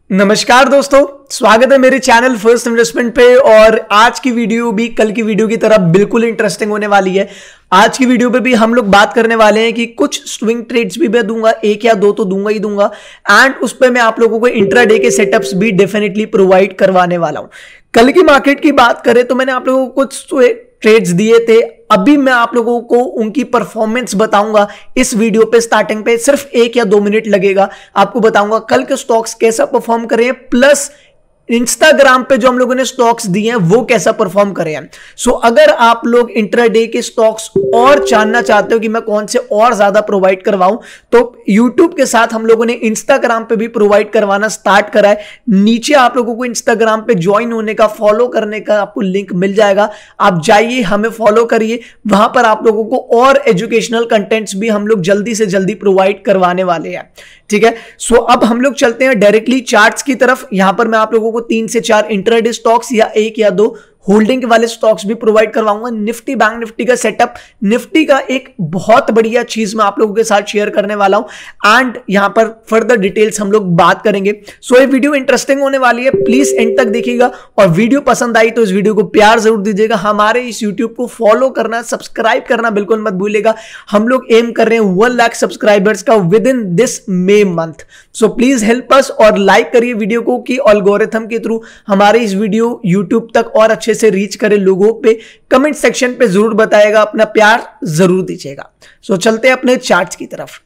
नमस्कार दोस्तों, स्वागत है मेरे चैनल फर्स्ट इन्वेस्टमेंट पे। और आज की वीडियो भी कल की वीडियो की तरह बिल्कुल इंटरेस्टिंग होने वाली है। आज की वीडियो पे भी हम लोग बात करने वाले हैं कि कुछ स्विंग ट्रेड्स भी मैं दूंगा, एक या दो तो दूंगा ही दूंगा, एंड उस पर मैं आप लोगों को इंट्राडे के सेटअप्स भी डेफिनेटली प्रोवाइड करवाने वाला हूं। कल की मार्केट की बात करें तो मैंने आप लोगों को कुछ ट्रेड्स दिए थे, अभी मैं आप लोगों को उनकी परफॉर्मेंस बताऊंगा इस वीडियो पे। स्टार्टिंग पे सिर्फ 1 या 2 मिनट लगेगा, आपको बताऊंगा कल के स्टॉक्स कैसा परफॉर्म कर रहे हैं, प्लस इंस्टाग्राम पे जो हम लोगों ने स्टॉक्स दिए हैं वो कैसा परफॉर्म करे हैं। सो अगर आप लोग इंट्राडे के स्टॉक्स और जानना चाहते हो कि मैं कौन से और ज्यादा प्रोवाइड करवाऊं, तो यूट्यूब के साथ हम लोगों ने इंस्टाग्राम पे भी प्रोवाइड करवाना स्टार्ट करा है। नीचे आप लोगों को इंस्टाग्राम पे ज्वाइन होने का, फॉलो करने का आपको लिंक मिल जाएगा। आप जाइए, हमें फॉलो करिए, वहां पर आप लोगों को और एजुकेशनल कंटेंट्स भी हम लोग जल्दी से जल्दी प्रोवाइड करवाने वाले हैं। ठीक है, सो अब हम लोग चलते हैं डायरेक्टली चार्ट्स की तरफ। यहां पर मैं आप लोगों को 3 से 4 इंट्राडे स्टॉक्स या 1 या 2 होल्डिंग वाले स्टॉक्स भी प्रोवाइड करवाऊंगा। निफ्टी, बैंक निफ्टी का सेटअप, निफ्टी का एक बहुत बढ़िया चीज मैं आप लोगों के साथ शेयर करने वाला हूं, एंड यहां पर फर्दर डिटेल्स हम लोग बात करेंगे। सो ये वीडियो इंटरेस्टिंग होने वाली है, प्लीज एंड तक देखिएगा। और वीडियो पसंद आई तो इस वीडियो को प्यार जरूर दीजिएगा। हमारे इस यूट्यूब को फॉलो करना, सब्सक्राइब करना बिल्कुल मत भूलिएगा। हम लोग एम कर रहे हैं 1 लाख सब्सक्राइबर्स का विद इन दिस मे month. So please help us और लाइक करिए वीडियो को कि एल्गोरिथम के थ्रू हमारे इस वीडियो यूट्यूब तक और अच्छे से रीच करे लोगों पे। कमेंट सेक्शन पे जरूर बताएगा, अपना प्यार जरूर दीजिएगा। सो चलते हैं अपने चार्ट्स की तरफ।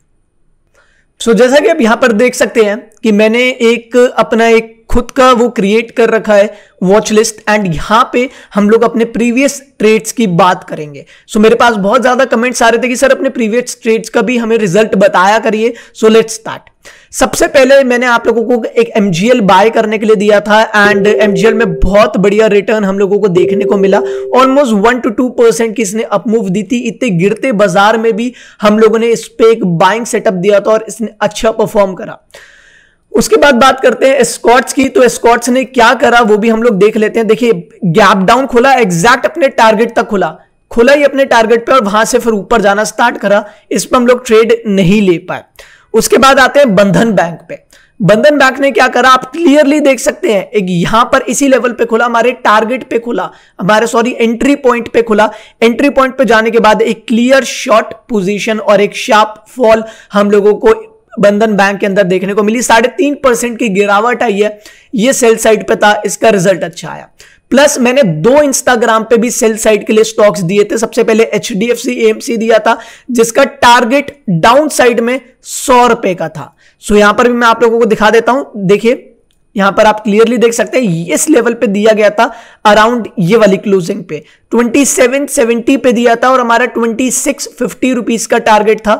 सो जैसा कि आप यहां पर देख सकते हैं कि मैंने अपना एक खुद का वो क्रिएट कर रखा है वॉच लिस्ट, एंड यहां पे हम लोग अपने प्रीवियस ट्रेड्स की बात करेंगे। सो मेरे पास बहुत ज्यादा कमेंट्स आ रहे थे कि सर अपने प्रीवियस ट्रेड्स का भी हमें रिजल्ट बताया करिए। So let's start. सबसे पहले मैंने आप लोगों को एक एमजीएल बाय करने के लिए दिया था, एंड एमजीएल में बहुत बढ़िया रिटर्न हम लोगों को देखने को मिला। ऑलमोस्ट 1 to 2% की इसने अपमूव दी थी। इतने गिरते बाजार में भी हम लोगों ने इस पे एक बाइंग सेटअप दिया था और इसने अच्छा परफॉर्म करा। उसके बाद बात करते हैं स्कॉट्स की। तो स्कॉट्स ने क्या करा वो भी हम लोग देख लेते हैं। देखिए, गैप डाउन खुला, एग्जैक्ट अपने टारगेट तक खुला ही अपने टारगेट पे, और वहां से फिर ऊपर जाना स्टार्ट करा। इस पर हम लोग ट्रेड नहीं ले पाए। उसके बाद आते हैं बंधन बैंक पे। बंधन बैंक ने क्या करा आप क्लियरली देख सकते हैं। एक यहां पर इसी लेवल पे खुला, हमारे टारगेट पे खुला, एंट्री पॉइंट पे खुला। एंट्री पॉइंट पे जाने के बाद एक क्लियर शॉर्ट पोजीशन और एक शार्प फॉल हम लोगों को बंधन बैंक के अंदर देखने को मिली। 3.5% की गिरावट आई है, ये सेल साइड पे था, इसका रिजल्ट अच्छा आया। प्लस मैंने 2 इंस्टाग्राम पे भी सेल साइड के लिए स्टॉक्स दिए थे। सबसे पहले HDFC AMC दिया था, जिसका टारगेट डाउन साइड में 100 रुपए का था। सो यहां पर भी मैं आप लोगों को दिखा देता हूं। देखिए, यहां पर आप क्लियरली देख सकते हैं इस लेवल पे दिया गया था, अराउंड ये वाली क्लोजिंग पे 2770 पे दिया था, और हमारा 2650 रुपीज का टारगेट था।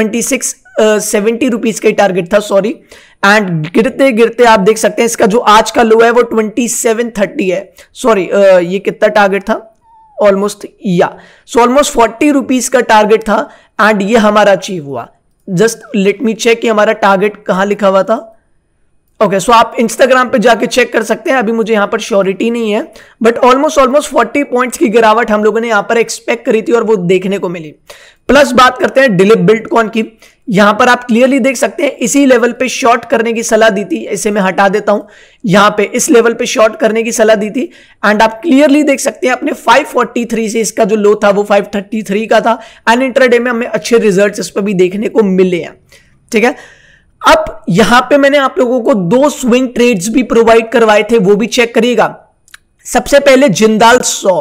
2670 रुपीज का टारगेट था, सॉरी। एंड गिरते गिरते आप देख सकते हैं इसका जो आज का लो है वो 2730 है। सॉरी, ये कितना टारगेट था, ऑलमोस्ट ऑलमोस्ट 40 रुपीज का टारगेट था, एंड ये हमारा अचीव हुआ। जस्ट लेट मी चेक कि हमारा टारगेट कहां लिखा हुआ था। ओके, सो आप इंस्टाग्राम पे जाके चेक कर सकते हैं, अभी मुझे यहां पर श्योरिटी नहीं है, बट ऑलमोस्ट 40 पॉइंट्स की गिरावट हम लोगों ने यहां पर एक्सपेक्ट करी थी और वो देखने को मिली। प्लस बात करते हैं डिलिप बिल्टकॉइन की। यहां पर आप क्लियरली देख सकते हैं इसी लेवल पे शॉर्ट करने की सलाह दी थी। इसे मैं हटा देता हूं, यहां पे इस लेवल पे शॉर्ट करने की सलाह दी थी, एंड आप क्लियरली देख सकते हैं अपने 543 से इसका जो लो था वो 533 का था, एंड इंट्राडे में हमें अच्छे रिजल्ट्स इस पर भी देखने को मिले हैं। ठीक है, अब यहां पे मैंने आप लोगों को 2 स्विंग ट्रेड्स भी प्रोवाइड करवाए थे, वो भी चेक करिएगा। सबसे पहले जिंदाल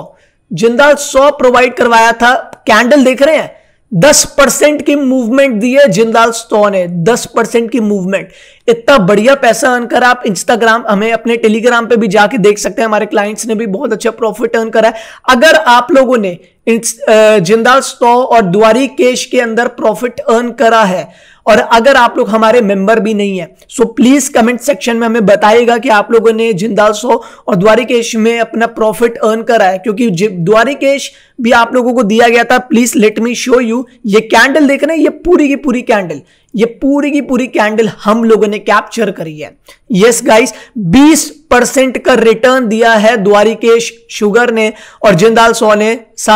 100 प्रोवाइड करवाया था। कैंडल देख रहे हैं, 10% की मूवमेंट दी है जिंदाल 100 ने, 10% की मूवमेंट। इतना बढ़िया पैसा अर्न करा। आप इंस्टाग्राम, हमें अपने टेलीग्राम पे भी जाके देख सकते हैं, हमारे क्लाइंट्स ने भी बहुत अच्छा प्रॉफिट अर्न करा है। अगर आप लोगों ने जिंदाल 100 और द्वारिकेश के अंदर प्रॉफिट अर्न करा है, और अगर आप लोग हमारे मेंबर भी नहीं है, सो प्लीज कमेंट सेक्शन में हमें बताइएगा कि आप लोगों ने जिंदाल 100 और द्वारिकेश में अपना प्रॉफिट अर्न करा है, क्योंकि द्वारिकेश भी आप लोगों को दिया गया था। Please let me show you. ये कैंडल देख रहे हैं, ये पूरी की पूरी कैंडल, ये पूरी की पूरी कैंडल हम लोगों ने कैप्चर करी है। यस गाइस, 10% का रिटर्न दिया है द्वारिकेश शुगर ने और जिंदाल सॉ ने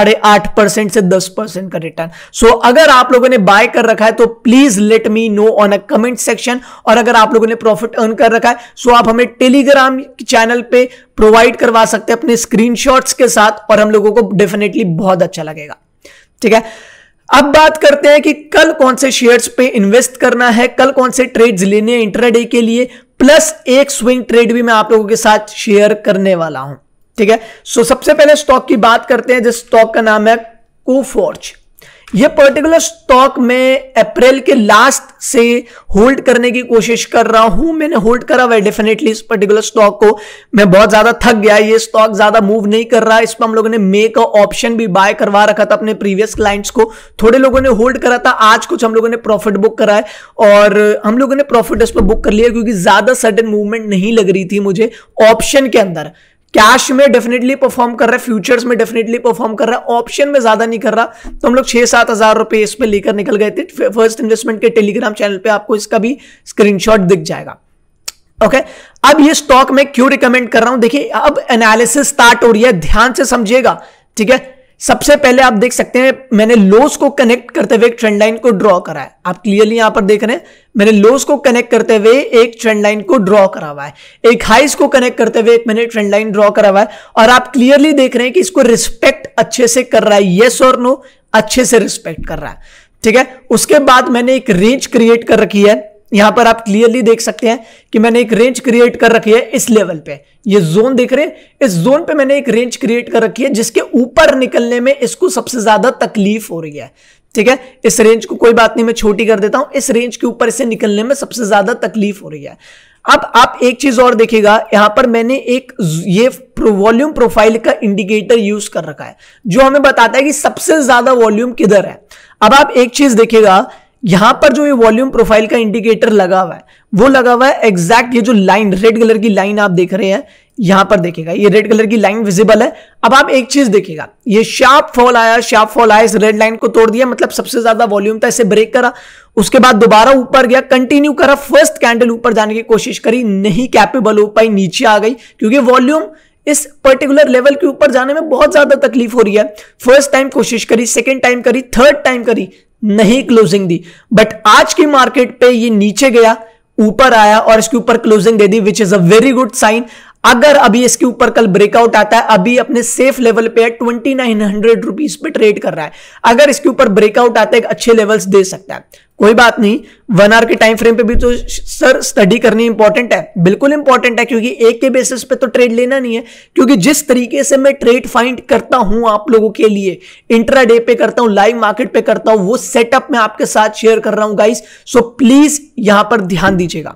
8.5% से 10% का रिटर्न। सो अगर आप लोगों ने बाय कर रखा है तो please let me know on a comment section, और अगर आप लोगों ने प्रॉफिट अर्न कर रखा है सो आप हमें टेलीग्राम चैनल पे प्रोवाइड करवा सकते हैं अपने स्क्रीनशॉट्स के साथ, और हम लोगों को डेफिनेटली बहुत अच्छा लगेगा। ठीक है, अब बात करते हैं कि कल कौन से शेयर्स पे इन्वेस्ट करना है, कल कौन से ट्रेड्स लेने हैं इंट्राडे के लिए, प्लस एक स्विंग ट्रेड भी मैं आप लोगों के साथ शेयर करने वाला हूं। ठीक है, सो सबसे पहले स्टॉक की बात करते हैं, जिस स्टॉक का नाम है कोफॉर्ज। ये पर्टिकुलर स्टॉक में अप्रैल के लास्ट से होल्ड करने की कोशिश कर रहा हूं। मैंने होल्ड करा हुआ है डेफिनेटली इस पर्टिकुलर स्टॉक को। मैं बहुत ज्यादा थक गया, ये स्टॉक ज्यादा मूव नहीं कर रहा। इस पर हम लोगों ने मेक का ऑप्शन भी बाय करवा रखा था अपने प्रीवियस क्लाइंट्स को। थोड़े लोगों ने होल्ड करा था, आज कुछ हम लोगों ने प्रॉफिट बुक करा है, और हम लोगों ने प्रॉफिट इस पर बुक कर लिया क्योंकि ज्यादा सडन मूवमेंट नहीं लग रही थी मुझे ऑप्शन के अंदर। कैश में डेफिनेटली परफॉर्म कर रहा है, फ्यूचर्स में डेफिनेटली परफॉर्म कर रहा है, ऑप्शन में ज्यादा नहीं कर रहा। तो हम लोग 6-7 हजार रुपए इस पे लेकर निकल गए थे। फर्स्ट इन्वेस्टमेंट के टेलीग्राम चैनल पे आपको इसका भी स्क्रीनशॉट दिख जाएगा। ओके, अब ये स्टॉक मैं क्यों रिकमेंड कर रहा हूं, देखिए अब एनालिसिस स्टार्ट हो रही है, ध्यान से समझिएगा। ठीक है, सबसे पहले आप देख सकते हैं मैंने लोस को कनेक्ट करते हुए एक ट्रेंड लाइन को ड्रॉ करा है। आप क्लियरली यहां पर देख रहे हैं मैंने लोस को कनेक्ट करते हुए एक ट्रेंड लाइन को ड्रॉ करा हुआ है, एक हाइस को कनेक्ट करते हुए एक मैंने ट्रेंड लाइन ड्रॉ करा हुआ है, और आप क्लियरली देख रहे हैं कि इसको रिस्पेक्ट अच्छे से कर रहा है, यस और नो, अच्छे से रिस्पेक्ट कर रहा है। ठीक है, उसके बाद मैंने एक रेंज क्रिएट कर रखी है। यहां पर आप क्लियरली देख सकते हैं कि मैंने एक रेंज क्रिएट कर रखी है इस लेवल पे, ये जोन देख रहे हैं, इस जोन पे मैंने एक रेंज क्रिएट कर रखी है जिसके ऊपर निकलने में इसको सबसे ज्यादा तकलीफ हो रही है। ठीक है, इस रेंज को कोई बात नहीं मैं छोटी कर देता हूं, इस रेंज के ऊपर इसे निकलने में सबसे ज्यादा तकलीफ हो रही है। अब आप एक चीज और देखिएगा, यहां पर मैंने एक ये वॉल्यूम प्रोफाइल का इंडिकेटर यूज कर रखा है जो हमें बताता है कि सबसे ज्यादा वॉल्यूम किधर है। अब आप एक चीज देखिएगा, यहां पर जो ये वॉल्यूम प्रोफाइल का इंडिकेटर लगा हुआ है वो लगा हुआ है एग्जैक्ट ये जो लाइन रेड कलर की लाइन आप देख रहे हैं, यहां पर देखिएगा ये रेड कलर की लाइन विजिबल है। अब आप एक चीज देखिएगा, ये शार्प फॉल आया इस रेड लाइन को तोड़ दिया, मतलब सबसे ज्यादा वॉल्यूम था, इसे ब्रेक करा, उसके बाद दोबारा ऊपर गया, कंटिन्यू करा, फर्स्ट कैंडल ऊपर जाने की कोशिश करी, नहीं कैपेबल हो पाई, नीचे आ गई क्योंकि वॉल्यूम इस पर्टिकुलर लेवल के ऊपर जाने में बहुत ज्यादा तकलीफ हो रही है। फर्स्ट टाइम कोशिश करी, सेकेंड टाइम करी, थर्ड टाइम करी, नहीं क्लोजिंग दी। बट आज की मार्केट पे ये नीचे गया, ऊपर आया और इसके ऊपर क्लोजिंग दे दी, which is a very good sign. अगर अभी इसके ऊपर कल ब्रेकआउट आता है, अभी अपने सेफ लेवल पे है, 2900 रुपीज पे ट्रेड कर रहा है, अगर इसके ऊपर ब्रेकआउट आता है अच्छे लेवल्स दे सकता है, कोई बात नहीं। 1 आवर के टाइम फ्रेम पे भी तो सर स्टडी करनी इंपॉर्टेंट है, बिल्कुल इंपॉर्टेंट है, क्योंकि एक के बेसिस पे तो ट्रेड लेना नहीं है। क्योंकि जिस तरीके से मैं ट्रेड फाइंड करता हूं आप लोगों के लिए, इंट्राडे पे करता हूं, लाइव मार्केट पे करता हूं, वो सेटअप मैं आपके साथ शेयर कर रहा हूं गाइस, सो प्लीज यहां पर ध्यान दीजिएगा।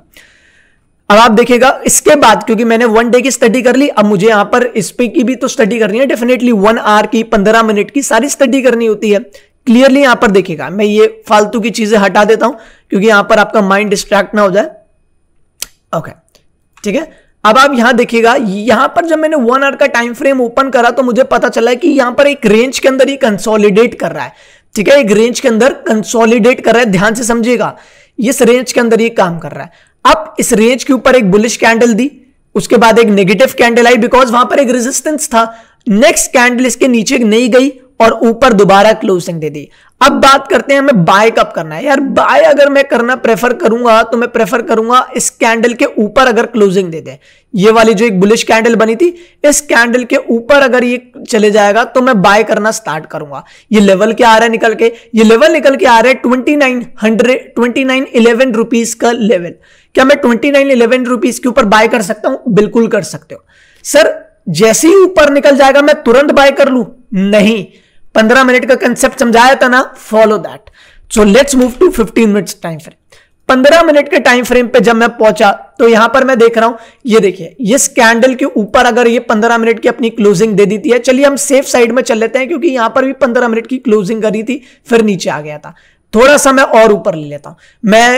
अब आप देखिएगा इसके बाद, क्योंकि मैंने 1 डे की स्टडी कर ली, अब मुझे यहां पर इस पे की भी तो स्टडी करनी है, डेफिनेटली 1 आवर की, 15 मिनट की सारी स्टडी करनी होती है। क्लियरली यहां पर देखिएगा, मैं ये फालतू की चीजें हटा देता हूं क्योंकि यहां पर आपका माइंड डिस्ट्रैक्ट ना हो जाए। ओके, ठीक है, अब आप यहां देखिएगा, यहां पर जब मैंने 1 आवर का टाइम फ्रेम ओपन करा तो मुझे पता चला कि यहां पर एक रेंज के अंदर ही कंसोलिडेट कर रहा है। ठीक है, एक रेंज के अंदर कंसोलिडेट कर रहा है, ध्यान से समझिएगा, इस रेंज के अंदर ये काम कर रहा है। अब इस रेंज के ऊपर एक बुलिश कैंडल दी, उसके बाद एक नेगेटिव कैंडल आई बिकॉज वहां पर एक रेजिस्टेंस था, नेक्स्ट कैंडल इसके नीचे नहीं गई और ऊपर दोबारा क्लोजिंग दे दी। अब बात करते हैं हमें बाय कब करना है। यार बाय अगर मैं करना प्रेफर करूंगा तो मैं प्रेफर करूंगा इस कैंडल के ऊपर अगर क्लोजिंग दे दे, ये वाली जो एक बुलिश कैंडल बनी थी, इस कैंडल के ऊपर अगर ये चले जाएगा तो मैं बाय करना स्टार्ट करूंगा। ये लेवल क्या आ रहा है निकल के, ये लेवल निकल के आ रहा है 2911 रुपीज का लेवल। क्या मैं 2911 रुपीज के ऊपर बाय कर सकता हूं? बिल्कुल कर सकते हो। सर जैसे ही ऊपर निकल जाएगा मैं तुरंत बाय कर लूं? नहीं, 15 मिनट का कंसेप्ट समझाया था ना, follow that. So let's move to 15 minutes time frame. 15 minute के टाइम फ्रेम पे जब मैं पहुंचा तो यहां पर मैं देख रहा हूं, ये देखिए इस कैंडल के ऊपर अगर ये 15 मिनट की अपनी क्लोजिंग दे देती है, चलिए हम सेफ साइड में चल लेते हैं क्योंकि यहां पर भी 15 मिनट की क्लोजिंग करी थी, फिर नीचे आ गया था। थोड़ा सा मैं और ऊपर ले लेता हूं, मैं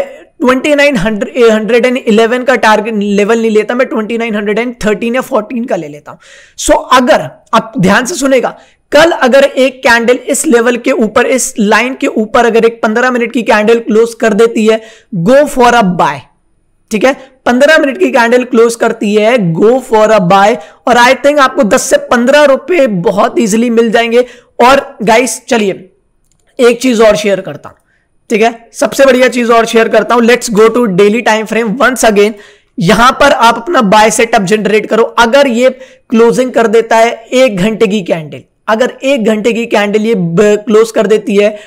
2911 का टारगेट लेवल नहीं लेता, मैं 2913 या 14 का ले लेता हूं। सो अगर आप ध्यान से सुनेगा, कल अगर एक कैंडल इस लेवल के ऊपर, इस लाइन के ऊपर अगर एक 15 मिनट की कैंडल क्लोज कर देती है, गो फॉर अ बाय। ठीक है, 15 मिनट की कैंडल क्लोज करती है, गो फॉर अ बाय। और आई थिंक आपको 10 से 15 रुपए बहुत इजीली मिल जाएंगे। और गाइस चलिए एक चीज और शेयर करता हूं, ठीक है, सबसे बढ़िया चीज और शेयर करता हूं। Let's go to daily time frame once again. यहां पर आप अपना बाय सेटअप जनरेट करो। अगर ये क्लोजिंग कर देता है 1 घंटे की कैंडल, अगर 1 घंटे की कैंडल ये क्लोज कर देती है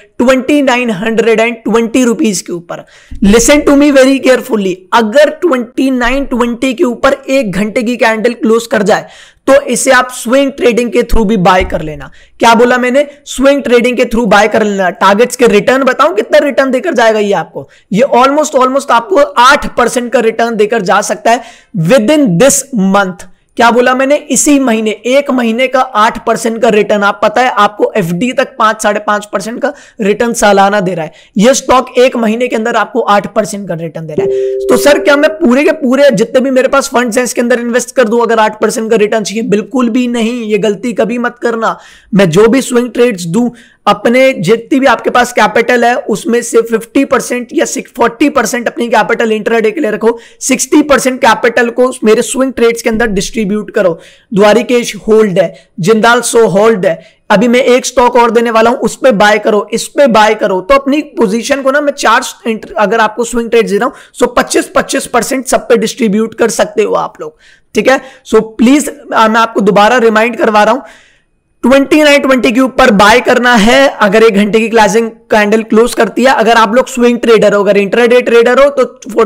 2920 रुपीज के ऊपर, listen to me very carefully, अगर 2920 के ऊपर 1 घंटे की कैंडल क्लोज कर जाए तो इसे आप स्विंग ट्रेडिंग के थ्रू भी बाय कर लेना। क्या बोला मैंने? स्विंग ट्रेडिंग के थ्रू बाय कर लेना। टारगेट्स के रिटर्न बताऊं कितना रिटर्न देकर जाएगा ये आपको? ये ऑलमोस्ट आपको 8% का रिटर्न देकर जा सकता है विद इन दिस मंथ। क्या बोला मैंने? इसी महीने, 1 महीने का 8% का रिटर्न। आप पता है आपको एफडी तक 5-5.5% का रिटर्न सालाना दे रहा है। यह स्टॉक 1 महीने के अंदर आपको 8% का रिटर्न दे रहा है। तो सर क्या मैं पूरे के पूरे जितने भी मेरे पास फंड्स हैं इसके अंदर इन्वेस्ट कर दूं अगर 8% का रिटर्न चाहिए? बिल्कुल भी नहीं, ये गलती कभी मत करना। मैं जो भी स्विंग ट्रेड्स दूं, अपने जितनी भी आपके पास कैपिटल है उसमें से 50% या 40% अपनी कैपिटल इंट्राडे के लिए रखो, 60% कैपिटल को मेरे स्विंग ट्रेड्स के अंदर डिस्ट्रीब्यूट करो। द्वारिकेश होल्ड है, जिंदाल सो होल्ड है, अभी मैं एक स्टॉक और देने वाला हूं, उस पे बाय करो, इस पे बाय करो। तो अपनी पोजीशन को ना मैं 4 अगर आपको स्विंग ट्रेड दे रहा हूं सो 25% सब पे डिस्ट्रीब्यूट कर सकते हो आप लोग, ठीक है। सो प्लीज मैं आपको दोबारा रिमाइंड करवा रहा हूं, 2920 के ऊपर बाय करना है अगर 1 घंटे की क्लोजिंग कैंडल क्लोज करती है। अगर आप लोग स्विंग ट्रेडर हो, अगर इंट्राडे ट्रेडर हो तो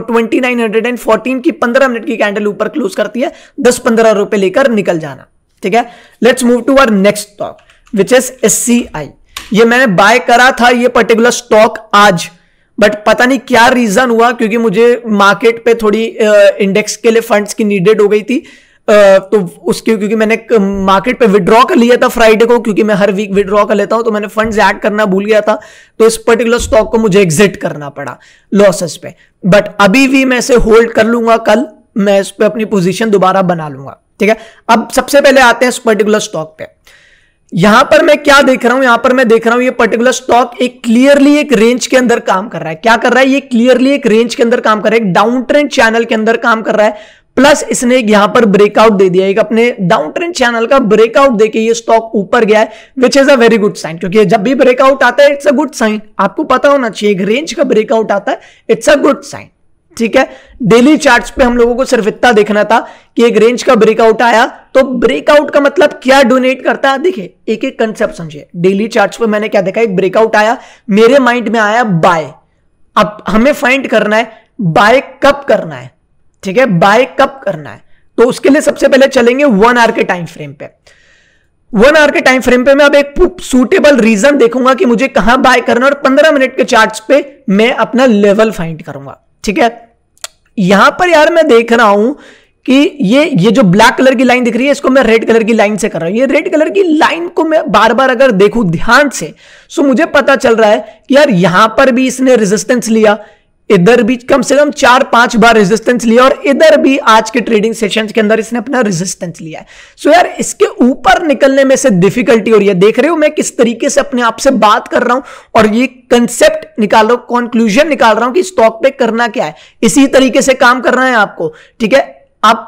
2914 की 15 मिनट की कैंडल ऊपर क्लोज करती है, 10-15 रुपए लेकर निकल जाना, ठीक है। Let's move to our next stock which is SCI। ये मैंने बाय करा था ये पर्टिकुलर स्टॉक आज, बट पता नहीं क्या रीजन हुआ, क्योंकि मुझे मार्केट पे थोड़ी इंडेक्स के लिए फंड्स की नीडेड हो गई थी, तो उसके क्योंकि मैंने मार्केट पे विड्रॉ कर लिया था फ्राइडे को, क्योंकि मैं हर वीक विड्रॉ कर लेता हूं, तो मैंने फंड्स ऐड करना भूल गया था, तो इस पर्टिकुलर स्टॉक को मुझे एग्जिट करना पड़ा लॉसेस पे। बट अभी भी मैं इसे होल्ड कर लूंगा, कल मैं इस पे अपनी पोजीशन दोबारा बना लूंगा, ठीक है। अब सबसे पहले आते हैं इस पर्टिकुलर स्टॉक पे। यहां पर मैं क्या देख रहा हूं? यहां पर मैं देख रहा हूं ये पर्टिकुलर स्टॉक एक क्लियरली एक रेंज के अंदर काम कर रहा है। क्या कर रहा है? ये क्लियरली एक रेंज के अंदर काम कर रहा है, एक डाउन ट्रेंड चैनल के अंदर काम कर रहा है, प्लस इसने यहां पर ब्रेकआउट दे दिया, एक अपने डाउन ट्रेंड चैनल का ब्रेकआउट देके ये स्टॉक ऊपर गया है, which is a very good sign, क्योंकि जब भी ब्रेकआउट आता है इट्स अ गुड साइन। आपको पता होना चाहिए, एक रेंज का ब्रेकआउट आता है इट्स अ गुड साइन, ठीक है। डेली चार्ट्स पे हम लोगों को सिर्फ इतना देखना था कि एक रेंज का ब्रेकआउट आया, तो ब्रेकआउट का मतलब क्या डोनेट करता है? देखिए एक एक कंसेप्ट समझिए। डेली चार्ट्स पे मैंने क्या देखा, एक ब्रेकआउट आया, मेरे माइंड में आया बाय। अब हमें फाइंड करना है बाय कब करना है, ठीक है, बाय कब करना है। तो उसके लिए सबसे पहले चलेंगे 1 आवर के टाइम फ्रेम पे। 1 आवर के टाइम फ्रेम पे मैं अब एक सूटेबल रीजन देखूंगा कि मुझे कहां बाय करना है, और 15 मिनट के चार्ट्स पे मैं अपना लेवल फाइंड करूंगा, ठीक है। यहां पर यार मैं देख रहा हूं कि ये जो ब्लैक कलर की लाइन दिख रही है इसको मैं रेड कलर की लाइन से कर रहा हूं। ये रेड कलर की लाइन को मैं बार बार अगर देखूं ध्यान से, सो मुझे पता चल रहा है कि यार यहां पर भी इसने रेजिस्टेंस लिया, इधर भी कम से कम 4-5 बार रेजिस्टेंस लिया, और इधर भी आज के ट्रेडिंग सेशंस के अंदर इसने अपना रेजिस्टेंस लिया है। सो यार इसके ऊपर निकलने में से डिफिकल्टी हो रही है। देख रहे हो मैं किस तरीके से अपने आप से बात कर रहा हूं और ये कंसेप्ट निकाल रहा हूं, कंक्लूजन निकाल रहा हूं कि स्टॉक पे करना क्या है। इसी तरीके से काम करना है आपको, ठीक है। आप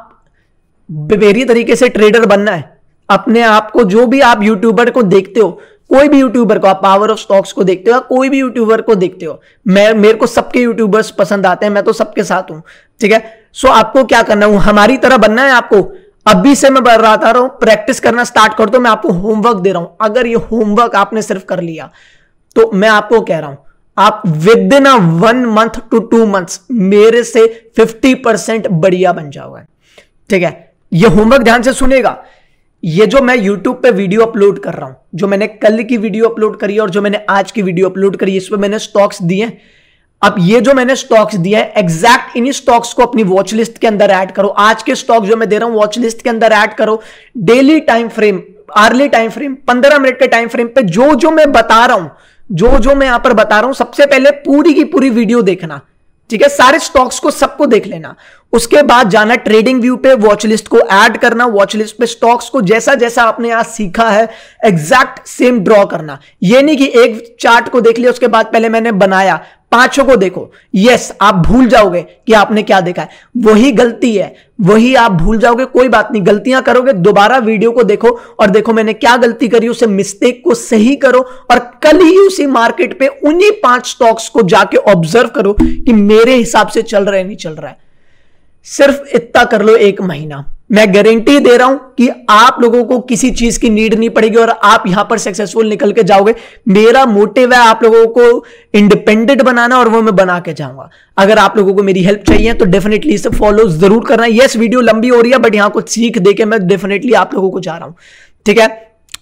बेरी तरीके से ट्रेडर बनना है। अपने आप को, जो भी आप यूट्यूबर को देखते हो, कोई भी यूट्यूबर को, आप पावर ऑफ स्टॉक्स को देखते हो, कोई भी यूट्यूबर को देखते हो, मेरे को सबके यूट्यूबर्स पसंद आते हैं, मैं तो सबके साथ हूं, ठीक है। सो आपको क्या करना है, हमारी तरह बनना है आपको। अभी से मैं बताता रहा हूं, प्रैक्टिस करना स्टार्ट कर दो। मैं आपको होमवर्क दे रहा हूं, अगर ये होमवर्क आपने सिर्फ कर लिया तो मैं आपको कह रहा हूं आप within 1 month to 2 months मेरे से 50% बढ़िया बन जाओगे, ठीक है। ये होमवर्क ध्यान से सुनेगा। ये जो मैं YouTube पे वीडियो अपलोड कर रहा हूं, जो मैंने कल की वीडियो अपलोड करी और जो मैंने आज की वीडियो अपलोड करी, इस पे मैंने स्टॉक्स दिए। अब ये जो मैंने स्टॉक्स दिए हैं, एग्जैक्ट इन्हीं स्टॉक्स को अपनी वॉच लिस्ट के अंदर ऐड करो। आज के स्टॉक जो मैं दे रहा हूं वॉच लिस्ट के अंदर ऐड करो। Daily time frame, hourly time frame, 15 minute के टाइम फ्रेम पे जो मैं बता रहा हूं, जो मैं यहां पर बता रहा हूं, सबसे पहले पूरी की पूरी वीडियो देखना, ठीक है। सारे स्टॉक्स को सबको देख लेना। उसके बाद जाना ट्रेडिंग व्यू पे, वॉच लिस्ट को ऐड करना, वॉच लिस्ट पे स्टॉक्स को जैसा जैसा आपने आज सीखा है एग्जैक्ट सेम ड्रॉ करना। ये नहीं कि एक चार्ट को देख लिया उसके बाद पहले मैंने बनाया, पांचों को देखो, यस आप भूल जाओगे कि आपने क्या देखा है, वही गलती है, वही आप भूल जाओगे, कोई बात नहीं, गलतियां करोगे, दोबारा वीडियो को देखो और देखो मैंने क्या गलती करी, उसे मिस्टेक को सही करो और कल ही उसी मार्केट पे उन्हीं 5 स्टॉक्स को जाके ऑब्जर्व करो कि मेरे हिसाब से चल रहा है नहीं चल रहा है। सिर्फ इतना कर लो 1 महीना, मैं गारंटी दे रहा हूं कि आप लोगों को किसी चीज की नीड नहीं पड़ेगी और आप यहां पर सक्सेसफुल निकल के जाओगे। मेरा मोटिव है आप लोगों को इंडिपेंडेंट बनाना और वो मैं बना के जाऊंगा। अगर आप लोगों को मेरी हेल्प चाहिए तो डेफिनेटली इसे फॉलो जरूर करना। यस वीडियो लंबी हो रही है बट यहां कुछ सीख देके मैं डेफिनेटली आप लोगों को जा रहा हूं, ठीक है,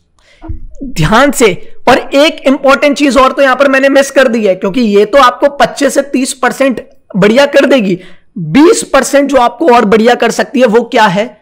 ध्यान से। और एक इंपॉर्टेंट चीज और तो यहां पर मैंने मिस कर दी है, क्योंकि ये तो आपको 25 से 30% बढ़िया कर देगी, 20% जो आपको और बढ़िया कर सकती है वो क्या है,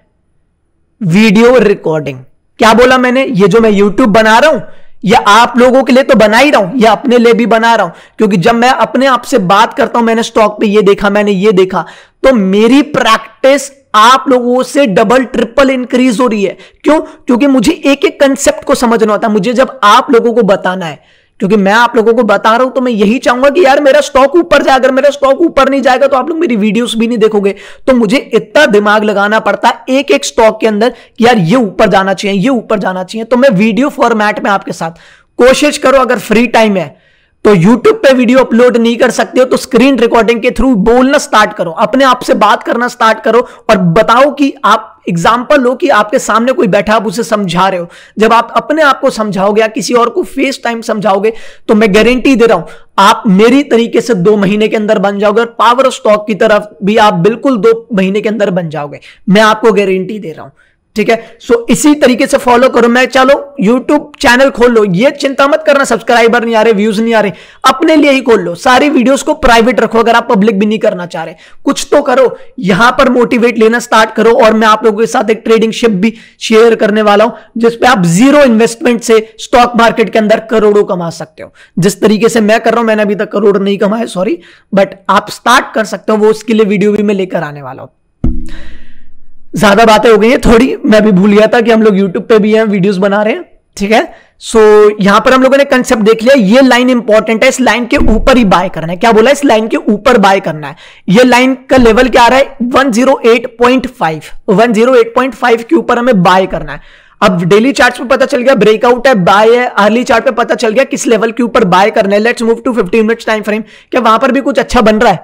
वीडियो रिकॉर्डिंग। क्या बोला मैंने, ये जो मैं YouTube बना रहा हूं ये आप लोगों के लिए तो बना ही रहा हूं, ये अपने लिए भी बना रहा हूं, क्योंकि जब मैं अपने आप से बात करता हूं मैंने स्टॉक पे ये देखा, मैंने ये देखा, तो मेरी प्रैक्टिस आप लोगों से डबल ट्रिपल इंक्रीज हो रही है। क्यों? क्योंकि मुझे एक एक कंसेप्ट को समझना होता है, मुझे जब आप लोगों को बताना है, क्योंकि मैं आप लोगों को बता रहा हूं तो मैं यही चाहूंगा कि यार मेरा स्टॉक ऊपर जाए। अगर मेरा स्टॉक ऊपर नहीं जाएगा तो आप लोग मेरी वीडियोस भी नहीं देखोगे। तो मुझे इतना दिमाग लगाना पड़ता है एक एक स्टॉक के अंदर कि यार ये ऊपर जाना चाहिए, ये ऊपर जाना चाहिए। तो मैं वीडियो फॉर्मेट में आपके साथ कोशिश करो, अगर फ्री टाइम है तो YouTube पे वीडियो अपलोड नहीं कर सकते हो तो स्क्रीन रिकॉर्डिंग के थ्रू बोलना स्टार्ट करो, अपने आप से बात करना स्टार्ट करो और बताओ कि आप एग्जाम्पल लो कि आपके सामने कोई बैठा, आप उसे समझा रहे हो। जब आप अपने आप को समझाओगे या किसी और को फेस टाइम समझाओगे तो मैं गारंटी दे रहा हूं आप मेरी तरीके से 2 महीने के अंदर बन जाओगे और पावर ऑफ स्टॉक की तरफ भी आप बिल्कुल 2 महीने के अंदर बन जाओगे, मैं आपको गारंटी दे रहा हूं, ठीक है। सो इसी तरीके से फॉलो करो। मैं चलो YouTube चैनल खोल लो, ये चिंता मत करना सब्सक्राइबर नहीं आ रहे, व्यूज नहीं आ रहे, अपने लिए ही खोल लो, सारी वीडियोस को प्राइवेट रखो। अगर आप पब्लिक भी नहीं करना चाह रहे, कुछ तो करो, यहां पर मोटिवेट लेना स्टार्ट करो। और मैं आप लोगों के साथ एक ट्रेडिंग शिप भी शेयर करने वाला हूं जिसपे आप 0 इन्वेस्टमेंट से स्टॉक मार्केट के अंदर करोड़ों कमा सकते हो। जिस तरीके से मैं कर रहा हूं, मैंने अभी तक करोड़ नहीं कमाए सॉरी, बट आप स्टार्ट कर सकते हो, वो उसके लिए वीडियो भी मैं लेकर आने वाला हूं। ज्यादा बातें हो गई हैं थोड़ी, मैं भी भूल गया था कि हम लोग YouTube पे भी हैं, वीडियोस बना रहे हैं, ठीक है। सो यहां पर हम लोगों ने कंसेप्ट देख लिया, ये लाइन इंपॉर्टेंट है, इस लाइन के ऊपर ही बाय करना है। क्या बोला, इस लाइन के ऊपर बाय करना है। ये लाइन का लेवल क्या आ रहा है 108.5, 108.5 के ऊपर हमें बाय करना है। अब डेली चार्ट पे पता चल गया ब्रेकआउट है, बाय है, अर्ली चार्ट पे पता चल गया किस लेवल के ऊपर बाय करना है। Let's move to 15 minutes time frame. क्या वहां पर भी कुछ अच्छा बन रहा है?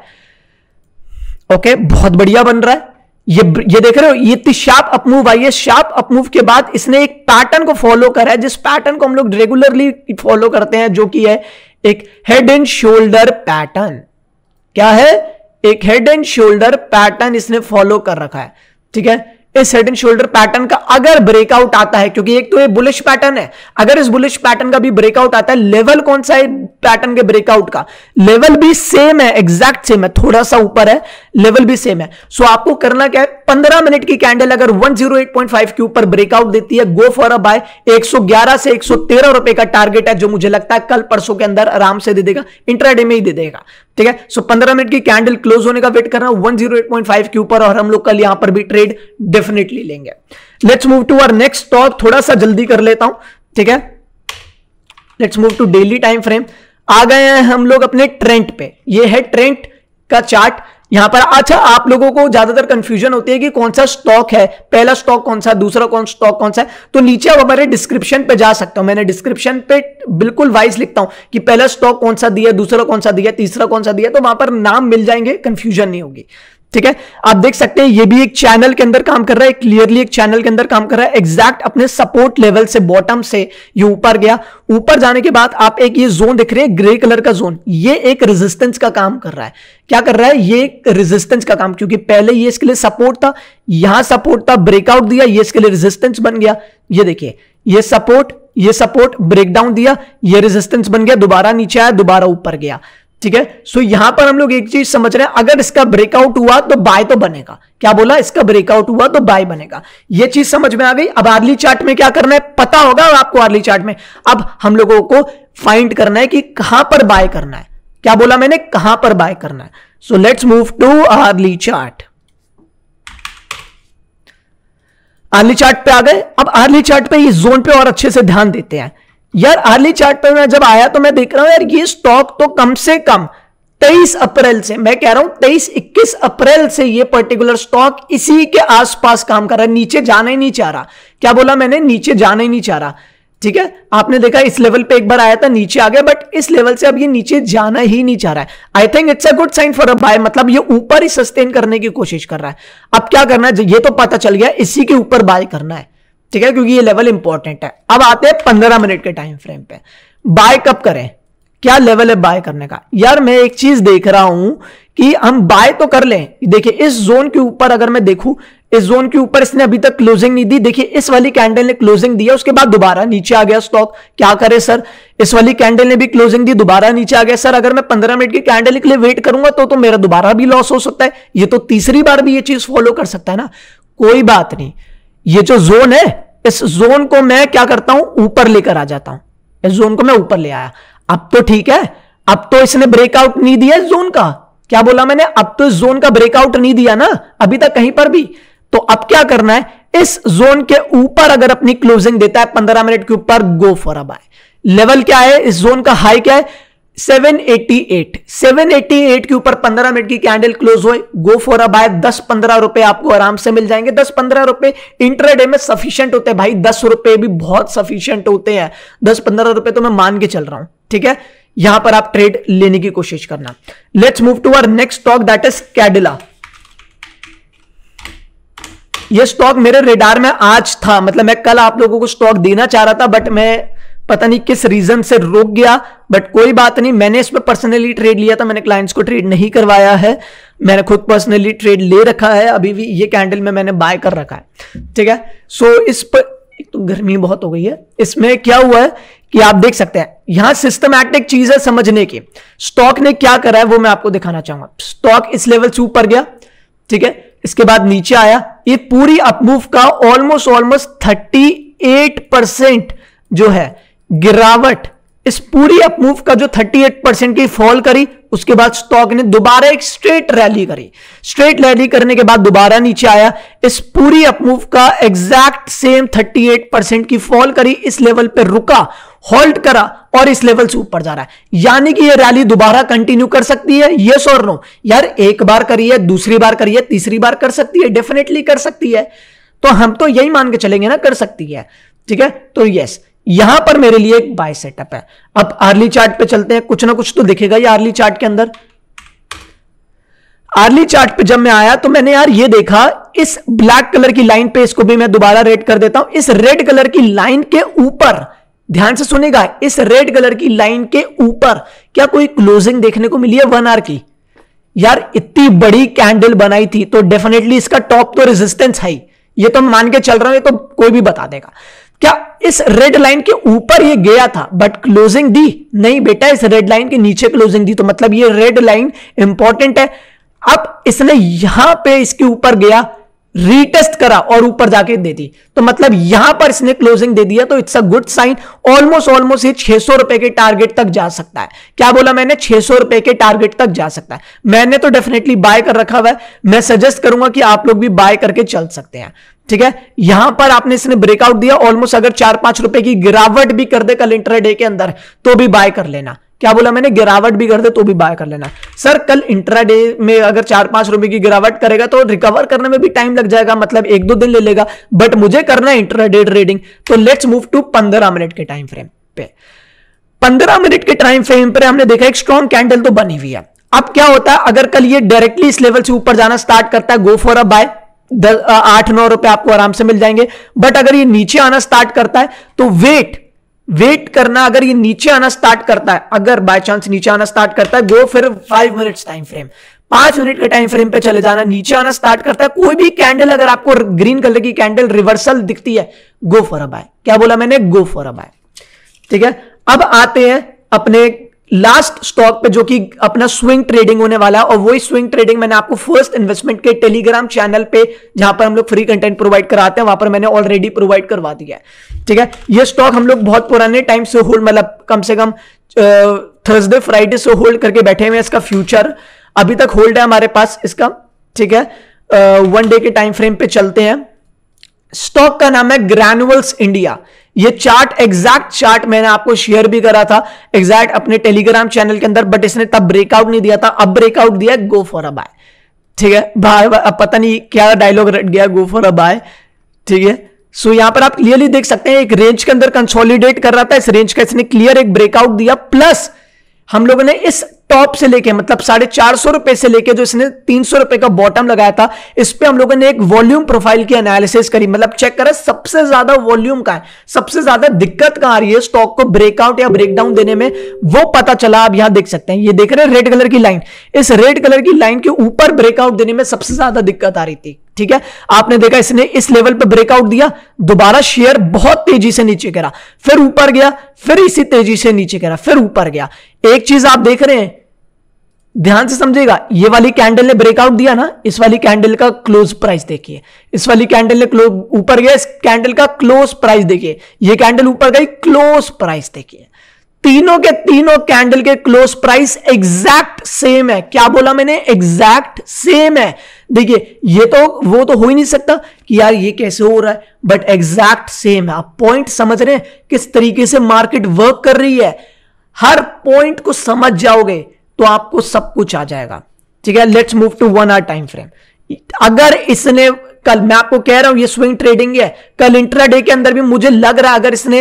ओके, बहुत बढ़िया बन रहा है। ये देख रहे हो, ये इतनी शार्प अपमूव आई है। शार्प अपमूव के बाद इसने एक पैटर्न को फॉलो करा है, जिस पैटर्न को हम लोग रेगुलरली फॉलो करते हैं, जो कि है एक हेड एंड शोल्डर पैटर्न। क्या है? एक हेड एंड शोल्डर पैटर्न इसने फॉलो कर रखा है, ठीक है। इस हेड एंड शोल्डर पैटर्न का अगर ब्रेकआउट आता है, क्योंकि एक तो ये बुलिश पैटर्न है, अगर इस बुलिश पैटर्न का भी ब्रेकआउट आता है, लेवल कौन सा है पैटर्न के ब्रेकआउट का? लेवल भी सेम है, एग्जैक्ट सेम है, थोड़ा सा ऊपर है, लेवल भी सेम है। सो आपको करना क्या है, 15 मिनट की कैंडल अगर 108.5 के ऊपर ब्रेकआउट देती है, गो फॉर अ बाय। 111 से 113 रुपए का टारगेट है, जो मुझे लगता है कल परसों के अंदर आराम से दे देगा, इंट्राडे में ही दे देगा, ठीक है। सो 15 मिनट की कैंडल क्लोज होने का वेट करना 108.5 के ऊपर, और हम लोग कल यहां पर भी ट्रेड डेफिनेटली लेंगे। Let's move to our next stock, थोड़ा सा जल्दी कर लेता हूं, ठीक है। Let's move to daily time frame. आ गए हैं हम लोग अपने ट्रेंड पे, ये है ट्रेंड का चार्ट यहां पर। अच्छा, आप लोगों को ज्यादातर कंफ्यूजन होती है कि कौन सा स्टॉक है, पहला स्टॉक कौन सा, दूसरा स्टॉक कौन सा है। तो नीचे आप हमारे डिस्क्रिप्शन पे जा सकते हो, मैंने डिस्क्रिप्शन पे बिल्कुल वाइज लिखता हूं कि पहला स्टॉक कौन सा दिया, दूसरा कौन सा दिया, तीसरा कौन सा दिया, तो वहां पर नाम मिल जाएंगे, कंफ्यूजन नहीं होगी, ठीक है। आप देख सकते हैं ये भी एक चैनल के अंदर काम कर रहा है, क्लियरली एक चैनल के अंदर काम कर रहा है। एग्जैक्ट अपने सपोर्ट लेवल से बॉटम से ये ऊपर गया, ऊपर जाने के बाद आप एक ये जोन दिख रहे हैं, ग्रे कलर का जोन, ये एक रेजिस्टेंस का काम कर रहा है। क्या कर रहा है? ये एक रेजिस्टेंस का काम, क्योंकि पहले ये इसके लिए सपोर्ट था, यहां सपोर्ट था, ब्रेकआउट दिया, ये इसके लिए रेजिस्टेंस बन गया। ये देखिए, ये सपोर्ट ब्रेकडाउन दिया, ये रेजिस्टेंस बन गया, दोबारा नीचे आया, दोबारा ऊपर गया, ठीक है। सो यहां पर हम लोग एक चीज समझ रहे हैं, अगर इसका ब्रेकआउट हुआ तो बाय तो बनेगा। क्या बोला? इसका ब्रेकआउट हुआ तो बाय बनेगा, ये चीज समझ में आ गई। अब अर्ली चार्ट में क्या करना है पता होगा आपको, अर्ली चार्ट में अब हम लोगों को फाइंड करना है कि कहां पर बाय करना है। क्या बोला मैंने? कहां पर बाय करना है। So let's move to hourly chart. Hourly chart पे आ गए। अब अर्ली चार्ट पे इस जोन पे और अच्छे से ध्यान देते हैं। यार अर्ली चार्ट पे मैं जब आया तो मैं देख रहा हूं यार ये स्टॉक तो कम से कम 23 अप्रैल से, मैं कह रहा हूं 23-21 अप्रैल से ये पर्टिकुलर स्टॉक इसी के आसपास काम कर रहा है, नीचे जाना ही नहीं चाह रहा। क्या बोला मैंने? नीचे जाना ही नहीं चाह रहा। ठीक है, आपने देखा इस लेवल पे एक बार आया था, नीचे आ गया, बट इस लेवल से अब ये नीचे जाना ही नहीं चाह रहा है। I think it's a good sign for a buy, मतलब ये ऊपर ही सस्टेन करने की कोशिश कर रहा है। अब क्या करना है, ये तो पता चल गया, इसी के ऊपर बाय करना है। ठीक है, क्योंकि ये लेवल इंपॉर्टेंट है। अब आते हैं 15 मिनट के टाइम फ्रेम पे। बाय कब करें, क्या लेवल है बाय करने का? यार मैं एक चीज देख रहा हूं कि हम बाय तो कर लें। देखिए इस जोन के ऊपर अगर मैं देखूं, इस जोन के ऊपर इसने अभी तक क्लोजिंग नहीं दी। देखिए इस वाली कैंडल ने क्लोजिंग दिया, उसके बाद दोबारा नीचे आ गया स्टॉक। क्या करे सर, इस वाली कैंडल ने भी क्लोजिंग दी, दोबारा नीचे आ गया। सर अगर मैं 15 मिनट की कैंडल के लिए वेट करूंगा तो मेरा दोबारा भी लॉस हो सकता है। ये तो तीसरी बार भी ये चीज फॉलो कर सकता है ना। कोई बात नहीं, ये जो जोन है, इस जोन को मैं क्या करता हूं, ऊपर लेकर आ जाता हूं। इस जोन को मैं ऊपर ले आया, अब तो ठीक है। अब तो इसने ब्रेकआउट नहीं दिया इस जोन का। क्या बोला मैंने? अब तो इस जोन का ब्रेकआउट नहीं दिया ना अभी तक कहीं पर भी। तो अब क्या करना है, इस जोन के ऊपर अगर अपनी क्लोजिंग देता है 15 मिनट के ऊपर, go for a buy. Level क्या है, इस जोन का हाई क्या है, 788। 788 के ऊपर 15 मिनट की कैंडल क्लोज हो, गो फॉर अ बाय। 10-15 रुपए आपको आराम से मिल जाएंगे। 10-15 रुपए इंट्राडे में सफिशिएंट होते हैं भाई। 10 रुपए भी बहुत सफिशिएंट होते हैं। 10-15 रुपए तो मैं मान के चल रहा हूं। ठीक है, यहां पर आप ट्रेड लेने की कोशिश करना। Let's move to our next stock, that is Cadila. ये स्टॉक मेरे रेडार में आज था, मतलब मैं कल आप लोगों को स्टॉक देना चाह रहा था, बट मैं पता नहीं किस रीजन से रुक गया। बट कोई बात नहीं, मैंने इसमें पर्सनली ट्रेड लिया था, मैंने क्लाइंट्स को ट्रेड नहीं करवाया है। मैंने खुद पर्सनली ट्रेड ले रखा है, अभी भी ये कैंडल में मैंने बाय कर रखा है। ठीक है, सो इस पर एक तो गर्मी बहुत हो गई है। इसमें क्या हुआ है कि आप देख सकते हैं, यहां सिस्टमैटिक चीज है समझने की। स्टॉक ने क्या करा है वो मैं आपको दिखाना चाहूंगा। स्टॉक इस लेवल से ऊपर गया, ठीक है, इसके बाद नीचे आया। ये पूरी अपमूव का ऑलमोस्ट 38% जो है गिरावट, इस पूरी अपमूव का जो 38% की फॉल करी, उसके बाद स्टॉक ने दोबारा एक स्ट्रेट रैली करी। स्ट्रेट रैली करने के बाद दोबारा नीचे आया। इस पूरी अपमूव का एग्जैक्ट सेम 38% की फॉल करी, इस लेवल पे रुका, होल्ड करा और इस लेवल से ऊपर जा रहा है। यानी कि ये रैली दोबारा कंटिन्यू कर सकती है, यस और नो? यार एक बार करी है, दूसरी बार करी है, तीसरी बार कर सकती है, डेफिनेटली कर सकती है। तो हम तो यही मान के चलेंगे ना, कर सकती है। ठीक है, तो यस, यहां पर मेरे लिए एक बाय सेटअप है। अब आर्ली चार्ट पे चलते हैं, कुछ ना कुछ तो दिखेगा ये आर्ली चार्ट के अंदर। आर्ली चार्ट पे जब मैं आया तो मैंने यार ये देखा, इस ब्लैक कलर की लाइन पे, इसको भी मैं दोबारा रेड कर देता हूं। इस रेड कलर की लाइन के ऊपर, ध्यान से सुनेगा, इस रेड कलर की लाइन के ऊपर क्या कोई क्लोजिंग देखने को मिली है 1 आवर की? यार इतनी बड़ी कैंडल बनाई थी तो डेफिनेटली इसका टॉप तो रेजिस्टेंस है, ये तो मैं मान के चल रहा हूं, ये तो कोई भी बता देगा। क्या इस रेड लाइन के ऊपर ये गया था बट क्लोजिंग दी? नहीं बेटा, इस रेड लाइन के नीचे क्लोजिंग दी। तो मतलब ये रेड लाइन इंपॉर्टेंट है। अब इसने यहां पे इसके ऊपर गया, रीटेस्ट करा और ऊपर जाके दे दी, तो मतलब यहां पर इसने क्लोजिंग दे दिया, तो it's a good sign. Almost ये 600 रुपए के टारगेट तक जा सकता है। क्या बोला मैंने? 600 रुपए के टारगेट तक जा सकता है। मैंने तो डेफिनेटली बाय कर रखा हुआ है। मैं सजेस्ट करूंगा कि आप लोग भी बाय करके चल सकते हैं। ठीक है, यहां पर आपने इसने ब्रेकआउट दिया, ऑलमोस्ट अगर 4-5 रुपए की गिरावट भी कर दे कल इंट्राडे के अंदर तो भी बाय कर लेना। क्या बोला मैंने? गिरावट भी कर दे तो भी बाय कर लेना। सर कल इंट्राडे में अगर 4-5 रुपए की गिरावट करेगा तो रिकवर करने में भी टाइम लग जाएगा, मतलब 1-2 दिन ले लेगा, बट मुझे करना है इंट्राडे ट्रेडिंग। तो लेट्स मूव टू 15 मिनट के टाइम फ्रेम पे। 15 मिनट के टाइम फ्रेम पर हमने देखा एक स्ट्रॉन्ग कैंडल तो बनी हुई है। अब क्या होता है, अगर कल ये डायरेक्टली इस लेवल से ऊपर जाना स्टार्ट करता है, गो फॉर अ बाय, 8-9 रुपए आपको आराम से मिल जाएंगे। बट अगर ये नीचे आना स्टार्ट करता है तो वेट करना। अगर ये नीचे आना स्टार्ट करता है, अगर बाय चांस नीचे आना स्टार्ट करता है, गो फिर 5 मिनट्स टाइम फ्रेम, 5 मिनट के टाइम फ्रेम पे चले जाना। नीचे आना स्टार्ट करता है, कोई भी कैंडल अगर आपको ग्रीन कलर की कैंडल रिवर्सल दिखती है, गो फॉर अ बाय। क्या बोला मैंने? Go for a buy. ठीक है, अब आते हैं अपने लास्ट स्टॉक पे जो कि अपना स्विंग ट्रेडिंग होने वाला है। और वही स्विंग ट्रेडिंग मैंने आपको फर्स्ट इन्वेस्टमेंट के टेलीग्राम चैनल पे, जहां पर हम लोग फ्री कंटेंट प्रोवाइड कराते हैं, वहां पर मैंने ऑलरेडी प्रोवाइड करवा दिया है। ठीक है, ये स्टॉक हम लोग बहुत पुराने टाइम से होल्ड, मतलब कम से कम थर्सडे फ्राइडे से होल्ड करके बैठे हुए हैं। इसका फ्यूचर अभी तक होल्ड है हमारे पास इसका। ठीक है, 1 डे के टाइम फ्रेम पे चलते हैं। स्टॉक का नाम है ग्रैन्युअल्स इंडिया। ये चार्ट, एग्जैक्ट चार्ट मैंने आपको शेयर भी करा था एग्जैक्ट अपने टेलीग्राम चैनल के अंदर, बट इसने तब ब्रेकआउट नहीं दिया था, अब ब्रेकआउट दिया, गो फॉर अ बाय। ठीक है, अब पता नहीं क्या डायलॉग रट गया, गो फॉर अ बाय। ठीक है, सो यहां पर आप क्लियरली देख सकते हैं एक रेंज के अंदर कंसोलिडेट कर रहा था, इस रेंज का इसने क्लियर एक ब्रेकआउट दिया, प्लस हम लोगों ने इस टॉप से लेके मतलब 450 रुपए से लेके जो इसने 300 रुपए का बॉटम लगाया था, इस पे हम लोगों ने एक वॉल्यूम प्रोफाइल की एनालिसिस करी, मतलब चेक करा सबसे ज्यादा वॉल्यूम का है, सबसे ज्यादा दिक्कत कहां आ रही है स्टॉक को ब्रेकआउट या ब्रेकडाउन देने में, वो पता चला। आप यहां देख सकते हैं, ये देख रहे हैं रेड कलर की लाइन, इस रेड कलर की लाइन के ऊपर ब्रेकआउट देने में सबसे ज्यादा दिक्कत आ रही थी। ठीक है, आपने देखा इसने इस लेवल पे ब्रेकआउट दिया, दोबारा शेयर बहुत तेजी से नीचे गिरा, फिर ऊपर गया, फिर इसी तेजी से नीचे गिरा, फिर ऊपर गया। एक चीज आप देख रहे हैं, ध्यान से समझिएगा, ये वाली कैंडल ने ब्रेकआउट दिया ना, इस वाली कैंडल का क्लोज प्राइस देखिए, इस वाली कैंडल ने क्लोज ऊपर गया, इस कैंडल का क्लोज प्राइस देखिए, ये कैंडल ऊपर गई, क्लोज प्राइस देखिए, तीनों के तीनों कैंडल के क्लोज प्राइस एग्जैक्ट सेम है। क्या बोला मैंने? एग्जैक्ट सेम है। देखिए, ये तो वो तो हो ही नहीं सकता कि यार ये कैसे हो रहा है, बट एग्जैक्ट सेम है। आप पॉइंट समझ रहे हैं किस तरीके से मार्केट वर्क कर रही है? हर पॉइंट को समझ जाओगे तो आपको सब कुछ आ जाएगा। ठीक है, let's move to 1 hour time frame. अगर इसने कल, मैं आपको कह रहा हूं ये स्विंग ट्रेडिंग है, कल इंट्राडे के अंदर भी मुझे लग रहा है अगर इसने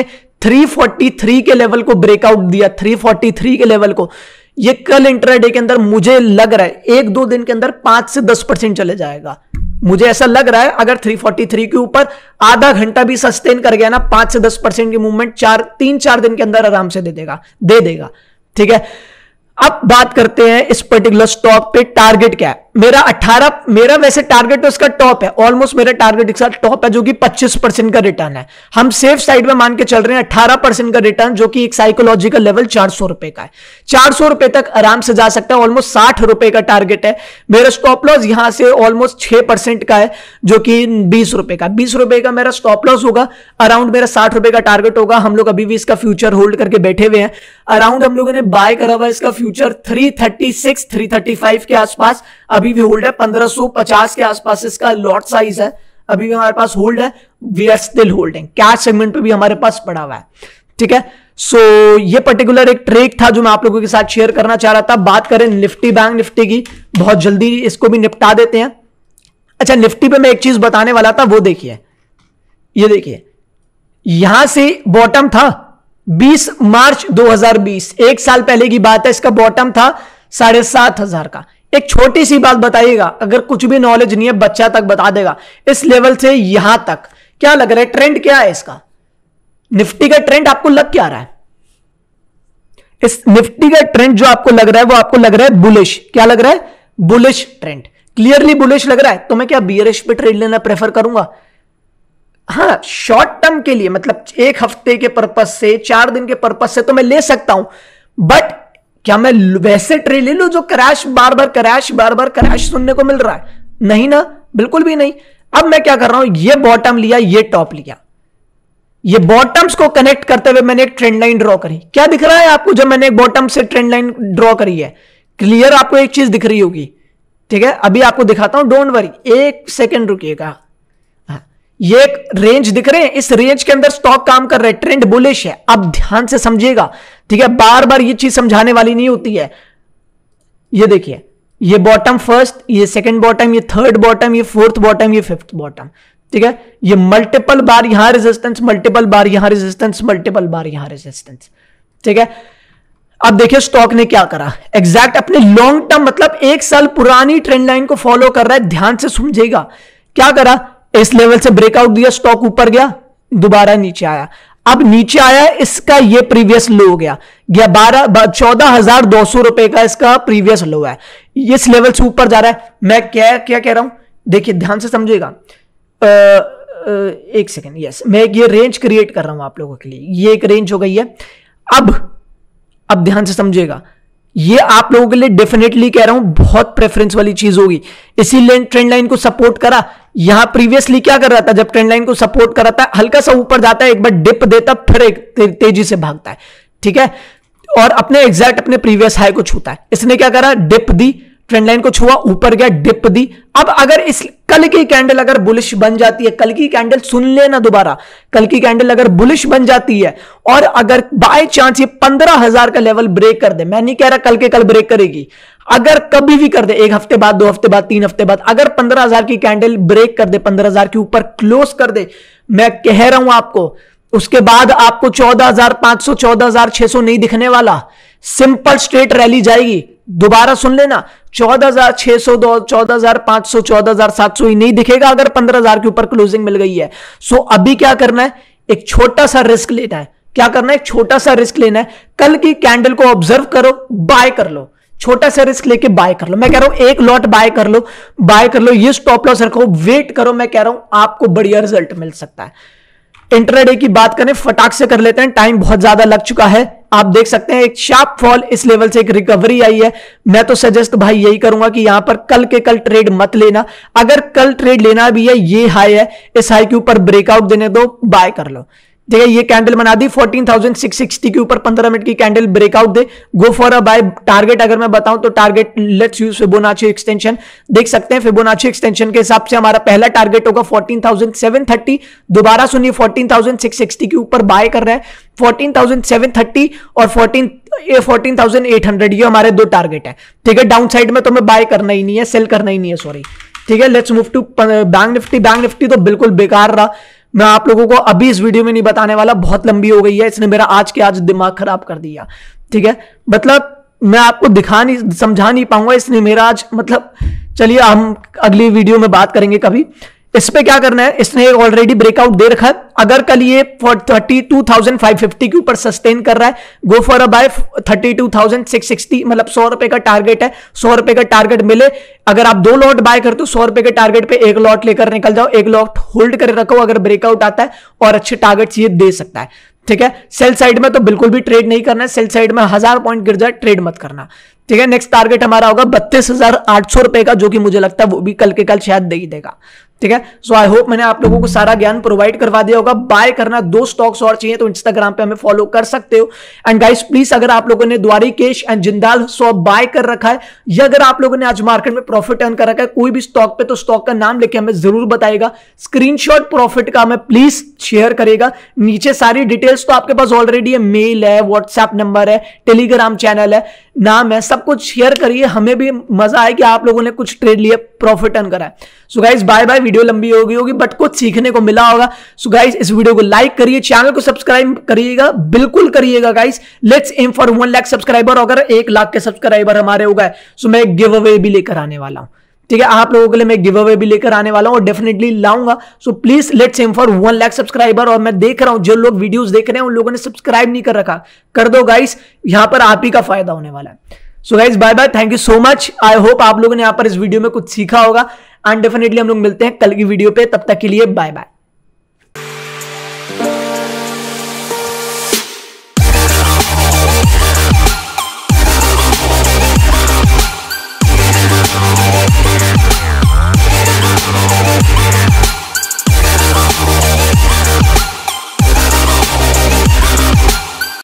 343 के लेवल को ब्रेकआउट दिया, 343 के लेवल को, ये कल इंट्राडे के अंदर मुझे लग रहा है 1-2 दिन के अंदर 5 से 10% चले जाएगा। मुझे ऐसा लग रहा है अगर 343 के ऊपर आधा घंटा भी सस्टेन कर गया ना, 5 से 10% की मूवमेंट 3-4 दिन के अंदर आराम से दे देगा। ठीक है, अब बात करते हैं इस पर्टिकुलर स्टॉक पे टारगेट क्या है। मेरा वैसे टारगेट तो इसका टॉप है, ऑलमोस्ट मेरा टारगेट इसका टॉप है, जो कि 25% का रिटर्न है। हम सेफ साइड में मान के चल रहे हैं 18% का रिटर्न, जो कि एक साइकोलॉजिकल लेवल 400 रुपए का है। 400 रुपए तक आराम से जा सकता है, ऑलमोस्ट 60 रुपए का टारगेट है। मेरा स्टॉप लॉस यहां से ऑलमोस्ट 6% का है, जो कि 20 रुपए का, 20 रुपए का मेरा स्टॉप लॉस होगा। अराउंड मेरा 60 रुपए का टारगेट होगा। हम लोग अभी भी इसका फ्यूचर होल्ड करके बैठे हुए हैं। अराउंड हम लोगों ने बाय करा हुआ इसका फ्यूचर 336 335 के आसपास अभी भी होल्ड है। 1550 के आसपास इसका लॉट साइज है, अभी भी हमारे पास होल्ड है। We are still holding, cash segment पे भी हमारे पास पड़ा हुआ है। ठीक है, सो ये पर्टिकुलर एक ट्रेड था जो मैं आप लोगों के साथ शेयर करना चाह रहा था। बात करें निफ्टी बैंक निफ्टी की, बहुत जल्दी इसको भी निपटा देते हैं। अच्छा, निफ्टी पे मैं एक चीज बताने वाला था, वो देखिए, ये देखिए, यहां से बॉटम था 20 मार्च 2020, एक साल पहले की बात है। इसका बॉटम था 7,500 का। एक छोटी सी बात बताइएगा, अगर कुछ भी नॉलेज नहीं है बच्चा तक बता देगा, इस लेवल से यहां तक क्या लग रहा है? ट्रेंड क्या है इसका? निफ्टी का ट्रेंड आपको लग क्या रहा है? इस निफ्टी का ट्रेंड जो आपको लग रहा है वो आपको लग रहा है बुलिश। क्या लग रहा है? बुलिश ट्रेंड, क्लियरली बुलिश लग रहा है। तो मैं क्या बियरिश पे ट्रेड लेना प्रेफर करूंगा? हाँ, शॉर्ट टर्म के लिए, मतलब एक हफ्ते के पर्पस से, 4 दिन के पर्पस से तो मैं ले सकता हूं, बट क्या मैं वैसे ट्रेड ले लूं जो क्रैश बार बार क्रैश सुनने को मिल रहा है? नहीं ना, बिल्कुल भी नहीं। अब मैं क्या कर रहा हूं, ये बॉटम लिया, ये टॉप लिया, ये बॉटम्स को कनेक्ट करते हुए मैंने एक ट्रेंड लाइन ड्रॉ करी। क्या दिख रहा है आपको जब मैंने एक बॉटम से ट्रेंड लाइन ड्रॉ करी है? क्लियर आपको एक चीज दिख रही होगी। ठीक है, अभी आपको दिखाता हूं, डोंट वरी, एक सेकेंड रुकिएगा। ये एक रेंज दिख रहे हैं, इस रेंज के अंदर स्टॉक काम कर रहा है, ट्रेंड बुलिश है। अब ध्यान से समझिएगा, ठीक है, बार बार ये चीज समझाने वाली नहीं होती है। ये देखिए, ये बॉटम फर्स्ट, ये सेकंड बॉटम, ये थर्ड बॉटम, ये फोर्थ बॉटम, ये फिफ्थ बॉटम। ठीक है, ये मल्टीपल बार यहां रेजिस्टेंस, मल्टीपल बार यहां रेजिस्टेंस, मल्टीपल बार यहां रेजिस्टेंस। ठीक है, अब देखिए स्टॉक ने क्या करा, एग्जैक्ट अपने लॉन्ग टर्म, मतलब 1 साल पुरानी ट्रेंड लाइन को फॉलो कर रहा है। ध्यान से समझिएगा, क्या करा, इस लेवल से ब्रेकआउट दिया, स्टॉक ऊपर गया, दोबारा नीचे आया। अब नीचे आया, इसका ये प्रीवियस लो हो गया 14,200 रुपए का इसका प्रीवियस लो है। इस लेवल से ऊपर जा रहा है। मैं क्या कह रहा हूं, देखिए ध्यान से समझिएगा। एक सेकेंड, यस, मैं ये रेंज क्रिएट कर रहा हूं आप लोगों के लिए। ये एक रेंज हो गई है। अब ध्यान से समझिएगा, ये आप लोगों के लिए डेफिनेटली कह रहा हूं बहुत प्रेफरेंस वाली चीज होगी। इसीलिए ट्रेंड लाइन को सपोर्ट करा। यहां प्रीवियसली क्या कर रहा था, जब ट्रेंड लाइन को सपोर्ट कराता है, हल्का सा ऊपर जाता है, एक बार डिप देता, फिर एक तेजी से भागता है। ठीक है, और अपने एग्जैक्ट अपने प्रीवियस हाई को छूता है। इसने क्या करा, डिप दी, ट्रेंड लाइन को छुआ, ऊपर गया, डिप दी। अब अगर इस कल की कैंडल अगर बुलिश बन जाती है, कल की कैंडल सुन लेना दोबारा, कल की कैंडल अगर बुलिश बन जाती है और अगर बाय चांस ये 15,000 का लेवल ब्रेक कर दे, मैं नहीं कह रहा कल के कल ब्रेक करेगी, अगर कभी भी कर दे, एक हफ्ते बाद, 2 हफ्ते बाद, 3 हफ्ते बाद, अगर 15,000 की कैंडल ब्रेक कर दे, 15,000 के ऊपर क्लोज कर दे, मैं कह रहा हूं आपको, उसके बाद आपको 14,500 14,600 नहीं दिखने वाला, सिंपल स्ट्रेट रैली जाएगी। दोबारा सुन लेना, 14,600 14,500 14,700 ही नहीं दिखेगा अगर 15,000 के ऊपर क्लोजिंग मिल गई है। सो अभी क्या करना है, एक छोटा सा रिस्क लेना है। क्या करना है, एक छोटा सा रिस्क लेना है। कल की कैंडल को ऑब्जर्व करो, बाय कर लो, छोटा सा रिस्क लेके बाय कर लो। मैं कह रहा हूं एक लॉट बाय कर लो, बाय कर लो, ये स्टॉप लॉस रखो, वेट करो। मैं कह रहा हूं आपको बढ़िया रिजल्ट मिल सकता है। इंट्राडे की बात करें, फटाक से कर लेते हैं, टाइम बहुत ज्यादा लग चुका है। आप देख सकते हैं एक शार्प फॉल, इस लेवल से एक रिकवरी आई है। मैं तो सजेस्ट भाई यही करूंगा कि यहां पर कल के कल ट्रेड मत लेना। अगर कल ट्रेड लेना भी है, ये हाई है, इस हाई के ऊपर ब्रेकआउट देने दो, बाय कर लो। ठीक है, ये कैंडल बना दी 14,660 के ऊपर, 15 मिनट की कैंडल ब्रेकआउट दे, go for a buy. Target अगर मैं बताऊं तो target, let's use Fibonacci extension. देख सकते हैं फिबोनाची एक्सटेंशन के हिसाब से हमारा पहला टारगेट होगा 14,730। दोबारा सुनिए, 14,660 के ऊपर बाय कर रहे हैं, 14,730 और 14,800, ये हमारे दो टारगेट है। ठीक है, डाउन साइड में तो मैं बाय करना ही नहीं है, सेल करना ही नहीं है, सॉरी। ठीक है, let's move to bank Nifty. Bank Nifty तो बिल्कुल बेकार रहा, मैं आप लोगों को अभी इस वीडियो में नहीं बताने वाला, बहुत लंबी हो गई है, इसने मेरा आज के आज दिमाग खराब कर दिया। ठीक है, मतलब मैं आपको दिखा नहीं, समझा नहीं पाऊंगा, इसने मेरा आज, मतलब चलिए हम अगली वीडियो में बात करेंगे कभी। इस पे क्या करना है, इसने ऑलरेडी ब्रेकआउट दे रखा है। अगर कल ये 32,550 के ऊपर सस्टेन कर रहा है, गो फॉर अ बाय 32,660, मतलब 100 रुपए का टारगेट है। 100 रुपए का टारगेट मिले, अगर आप 2 लॉट बाय करते हो 100 रुपए के टारगेट पे, 1 लॉट लेकर निकल जाओ, 1 लॉट होल्ड कर रखो, अगर ब्रेकआउट आता है और अच्छे टारगेट ये दे सकता है। ठीक है, सेल साइड में तो बिल्कुल भी ट्रेड नहीं करना है, सेल साइड में 1000 पॉइंट गिर जाए ट्रेड मत करना। ठीक है, नेक्स्ट टारगेट हमारा होगा 32,800 रुपए का, जो कि मुझे लगता है वो भी कल के कल शायद दे ही देगा। ठीक है, सो आई होप मैंने आप लोगों को सारा ज्ञान प्रोवाइड करवा दिया होगा। बाय करना 2 स्टॉक्स और चाहिए तो इंस्टाग्राम पे हमें फॉलो कर सकते हो। एंड गाइस प्लीज, अगर आप लोगों ने Dwarikesh and Jindal stock buy कर रखा है, या अगर आप लोगों ने आज मार्केट में प्रॉफिट अर्न कर रखा है कोई भी स्टॉक पे, तो स्टॉक का नाम लेके हमें जरूर बताएगा। स्क्रीनशॉट प्रॉफिट का हमें प्लीज शेयर करेगा। नीचे सारी डिटेल्स तो आपके पास ऑलरेडी है, मेल है, व्हाट्सएप नंबर है, टेलीग्राम चैनल है, नाम है, सब कुछ शेयर करिए, हमें भी मजा आए कि आप लोगों ने कुछ ट्रेड लिए, प्रॉफिट अर्न करा है। So guys bye bye, video लंबी होगी बट कुछ सीखने को मिला होगा। सो गाइस इस वीडियो को लाइक करिए, चैनल को सब्सक्राइब करिएगा, बिल्कुल करिएगा guys. Let's aim for 1 lakh subscriber. अगर 1 लाख के सब्सक्राइबर हमारे हो गए, सो मैं एक गिव अवे भी लेकर आने वाला हूं। ठीक है, आप लोगों के लिए मैं गिव अवे भी लेकर आने वाला हूं और डेफिनेटली लाऊंगा। So please let's aim for 1 lakh subscriber. और मैं देख रहा हूं जो लोग वीडियोस देख रहे हैं उन लोगों ने सब्सक्राइब नहीं कर रखा, कर दो गाइस, यहां पर आप ही का फायदा होने वाला है। So guys bye bye, thank you so much. I hope आप लोगों ने यहां पर इस वीडियो में कुछ सीखा होगा एंड डेफिनेटली हम लोग मिलते हैं कल की वीडियो पे, तब तक के लिए बाय बाय।